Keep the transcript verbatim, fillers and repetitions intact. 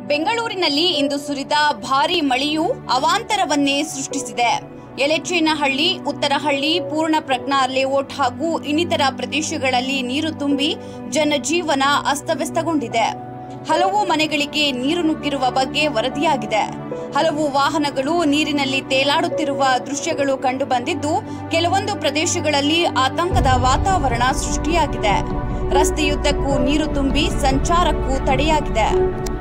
ಬೆಂಗಳೂರಿನಲ್ಲಿ ಇಂದು ಸುರಿದ ಭಾರೀ ಮಳೆಯು ಅವಾಂತರವನ್ನೇ ಸೃಷ್ಟಿಸಿದೆ. ಯಲೆಚೇನಹಳ್ಳಿ, ಉತ್ತರಹಳ್ಳಿ, ಪೂರ್ಣಪ್ರಜ್ಞಾ ಲೇಔಟ್ ಹಾಗೂ ಇನ್ನಿತರ ಪ್ರದೇಶಗಳಲ್ಲಿ ನೀರು ತುಂಬಿ ಜನಜೀವನ ಅಸ್ತವ್ಯಸ್ತಗೊಂಡಿದೆ. ಹಲವು ಮನೆಗಳಿಗೆ ನೀರು ನುಗ್ಗಿರುವ ಬಗ್ಗೆ ವರದಿಯಾಗಿದೆ. ಹಲವು ವಾಹನಗಳು ನೀರಿನಲ್ಲಿ ತೇಲಾಡುತ್ತಿರುವ ದೃಶ್ಯಗಳು ಕಂಡುಬಂದಿದ್ದು, ಕೆಲವೊಂದು ಪ್ರದೇಶಗಳಲ್ಲಿ ಆತಂಕದ ವಾತಾವರಣ ಸೃಷ್ಟಿಯಾಗಿದೆ. ರಸ್ತೆಯುದ್ದಕ್ಕೂ ನೀರು ತುಂಬಿ ಸಂಚಾರಕ್ಕೂ ತಡೆಯಾಗಿದೆ.